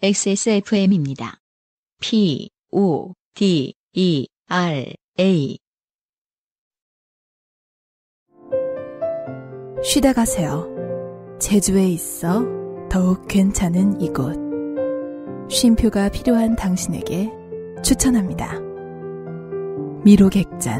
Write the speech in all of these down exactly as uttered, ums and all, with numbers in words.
엑스에스에프엠입니다. P, O, D, E, R, A. 쉬다 가세요. 제주에 있어 더욱 괜찮은 이곳. 쉼표가 필요한 당신에게 추천합니다. 미로객잔.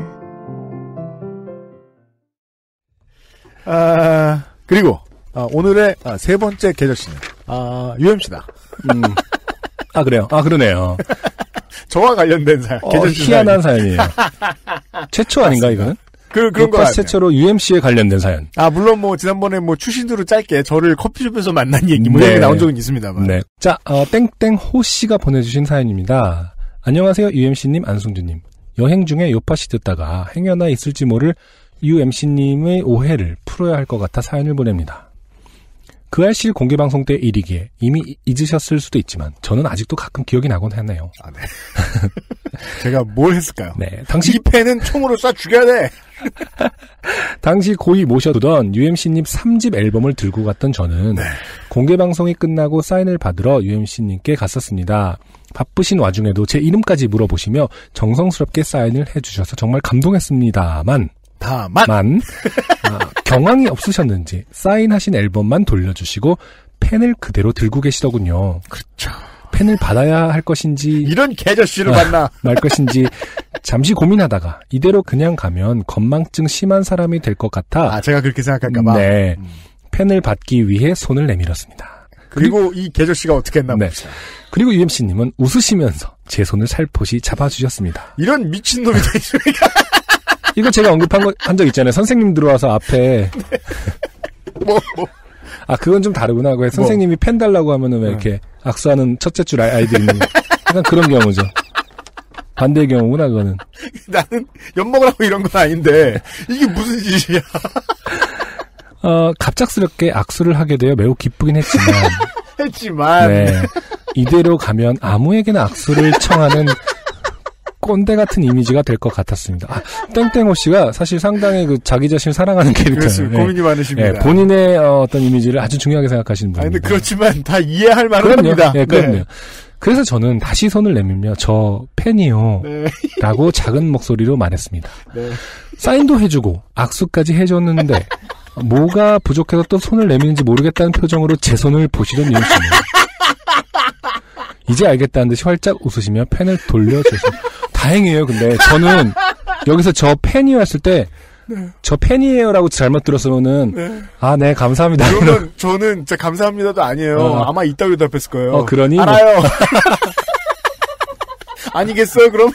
아, 그리고 아, 오늘의 아, 세 번째 계절씨는 아, 유엠씨다. 음. 아, 그래요? 아, 그러네요. 저와 관련된 사연. 어, 희한한 사연이에요. 최초 아닌가, 이거는? 그, 그런 거 같아요. 최초로 유엠씨에 관련된 사연. 아, 물론 뭐, 지난번에 뭐, 추신으로 짧게 저를 커피숍에서 만난 얘기, 뭐, 네. 이런 게 나온 적은 있습니다만. 네. 자, 어, 땡땡호씨가 보내주신 사연입니다. 안녕하세요, 유엠씨님, 안승준님. 여행 중에 요파시 듣다가 행여나 있을지 모를 유엠씨님의 오해를 풀어야 할 것 같아 사연을 보냅니다. 그 알실 공개방송 때 일이기에 이미 잊으셨을 수도 있지만 저는 아직도 가끔 기억이 나곤 하네요. 아, 네. 제가 뭘 했을까요? 네. 당시 이 펜은 총으로 쏴 죽여야 돼! 당시 고이 모셔두던 유엠씨님 삼 집 앨범을 들고 갔던 저는 네. 공개방송이 끝나고 사인을 받으러 유엠씨님께 갔었습니다. 바쁘신 와중에도 제 이름까지 물어보시며 정성스럽게 사인을 해주셔서 정말 감동했습니다만 다만 만, 아, 경황이 없으셨는지 사인하신 앨범만 돌려주시고 펜을 그대로 들고 계시더군요. 그렇죠. 펜을 받아야 할 것인지 이런 개저씨를 아, 만나 말 것인지 잠시 고민하다가 이대로 그냥 가면 건망증 심한 사람이 될 것 같아. 아, 제가 그렇게 생각할까봐. 네, 음. 펜을 받기 위해 손을 내밀었습니다. 그리고, 그리고 이 개저씨가 어떻게 했나 네. 봅시다. 그리고 유엠씨님은 웃으시면서 제 손을 살포시 잡아주셨습니다. 이런 미친놈이 다 있으니까. 이거 제가 언급한 거, 한 적 있잖아요. 선생님 들어와서 앞에. 네. 뭐, 뭐. 아, 그건 좀 다르구나. 왜 선생님이 뭐. 펜 달라고 하면은 왜 이렇게 네. 악수하는 첫째 줄 아이들이 있는. 약간 그런 경우죠. 반대의 경우구나, 그거는. 나는 엿먹으라고 이런 건 아닌데, 이게 무슨 짓이야. 어, 갑작스럽게 악수를 하게 되어 매우 기쁘긴 했지만. 했지만. 네. 이대로 가면 아무에게나 악수를 청하는 꼰대 같은 이미지가 될 것 같았습니다. 아, 땡땡호 씨가 사실 상당히 그 자기 자신을 사랑하는 캐릭터예요. 네. 고민이 많으십니다. 네, 본인의 어, 어떤 이미지를 아주 중요하게 생각하시는 분입니다. 아니, 근데 그렇지만 다 이해할 만한 그럼요. 겁니다. 네, 그럼요. 네. 그래서 저는 다시 손을 내밀며 저 팬이요. 네. 라고 작은 목소리로 말했습니다. 네. 사인도 해주고 악수까지 해줬는데 뭐가 부족해서 또 손을 내미는지 모르겠다는 표정으로 제 손을 보시던 윤 씨는 이제 알겠다는 듯이 활짝 웃으시며 펜을 돌려주셨습니다. 다행이에요. 근데 저는 여기서 저 팬이었을 때 저 네. 팬이에요라고 잘못 들었으면은 네. 아, 네, 감사합니다. 그러면 저는 진짜 감사합니다도 아니에요. 어. 아마 이따위로 답했을 거예요. 어, 그러니 알아요. 뭐. 아니겠어요, 그럼?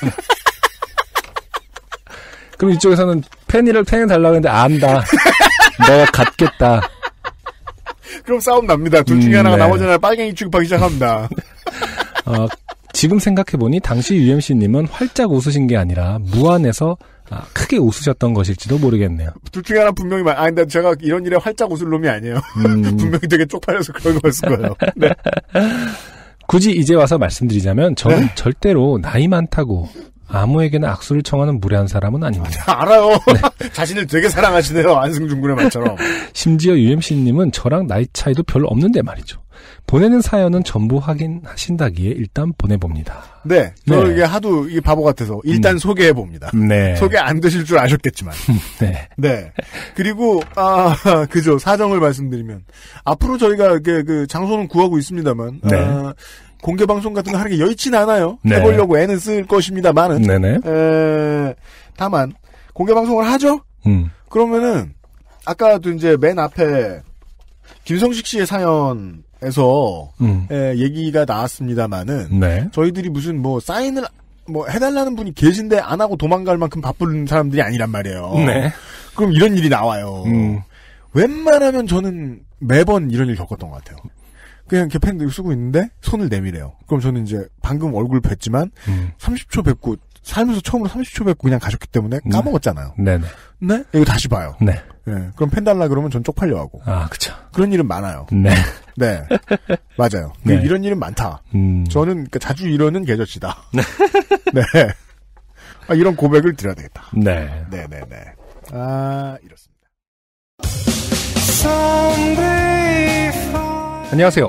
그럼 이쪽에서는 팬이를 팬을 달라고 했는데 안다. 너가 갖겠다. 그럼 싸움 납니다. 둘 중에 음, 하나가 네. 나머지 하나 빨갱이 취급하기 시작합니다. 어, 지금 생각해보니 당시 유엠씨님은 활짝 웃으신 게 아니라 무안해서 아, 크게 웃으셨던 것일지도 모르겠네요. 둘 중에 하나 분명히 말, 아니, 근데 제가 이런 일에 활짝 웃을 놈이 아니에요. 음. 분명히 되게 쪽팔려서 그런 거였을 거예요. 네. 굳이 이제 와서 말씀드리자면 저는 네. 절대로 나이 많다고 아무에게나 악수를 청하는 무례한 사람은 아닙니다. 아, 알아요. 네. 자신을 되게 사랑하시네요. 안승준 군의 말처럼. 심지어 유엠씨님은 저랑 나이 차이도 별로 없는데 말이죠. 보내는 사연은 전부 확인하신다기에 일단 보내봅니다. 네. 저 네. 이게 하도 이게 바보 같아서 일단 음. 소개해봅니다. 네. 소개 안 되실 줄 아셨겠지만. 네. 네. 그리고, 아, 그죠. 사정을 말씀드리면. 앞으로 저희가 그, 그 장소는 구하고 있습니다만. 네. 아, 공개 방송 같은 거 하는 게 여의치는 않아요. 네. 해보려고 애는 쓸 것입니다만은. 네네. 에, 다만, 공개 방송을 하죠? 음. 그러면은, 아까도 이제 맨 앞에, 김성식 씨의 사연에서, 음. 에, 얘기가 나왔습니다만은, 네. 저희들이 무슨 뭐, 사인을, 뭐, 해달라는 분이 계신데 안 하고 도망갈 만큼 바쁜 사람들이 아니란 말이에요. 네. 그럼 이런 일이 나와요. 음. 웬만하면 저는 매번 이런 일 겪었던 것 같아요. 그냥 이렇게 펜 쓰고 있는데 손을 내밀어요. 그럼 저는 이제 방금 얼굴 뵀지만 음. 삼십 초 뵙고 살면서 처음으로 삼십 초 뵙고 그냥 가셨기 때문에 까먹었잖아요. 네네. 네? 이거 다시 봐요. 네. 네. 그럼 펜 달라 그러면 전 쪽팔려하고. 아, 그쵸. 그런 일은 많아요. 네. 네. 맞아요. 네. 이런 일은 많다. 음. 저는 그러니까 자주 이러는 계절치다. 네. 네. 아, 이런 고백을 드려야 되겠다. 네. 네네네. 아, 이렇습니다. 안녕하세요.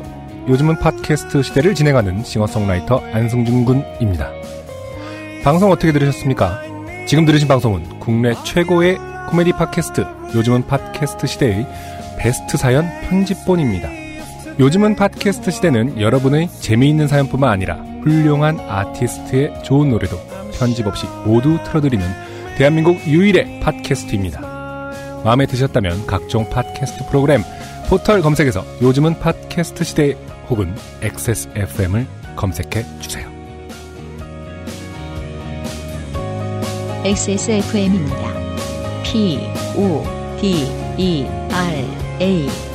요즘은 팟캐스트 시대를 진행하는 싱어송라이터 안승준 군입니다. 방송 어떻게 들으셨습니까? 지금 들으신 방송은 국내 최고의 코미디 팟캐스트 요즘은 팟캐스트 시대의 베스트 사연 편집본입니다. 요즘은 팟캐스트 시대는 여러분의 재미있는 사연뿐만 아니라 훌륭한 아티스트의 좋은 노래도 편집 없이 모두 틀어드리는 대한민국 유일의 팟캐스트입니다. 마음에 드셨다면 각종 팟캐스트 프로그램 포털 검색에서 요즘은 팟캐스트 시대 혹은 엑스에스에프엠을 검색해 주세요. 엑스에스에프엠입니다. P, O, D, E, R, A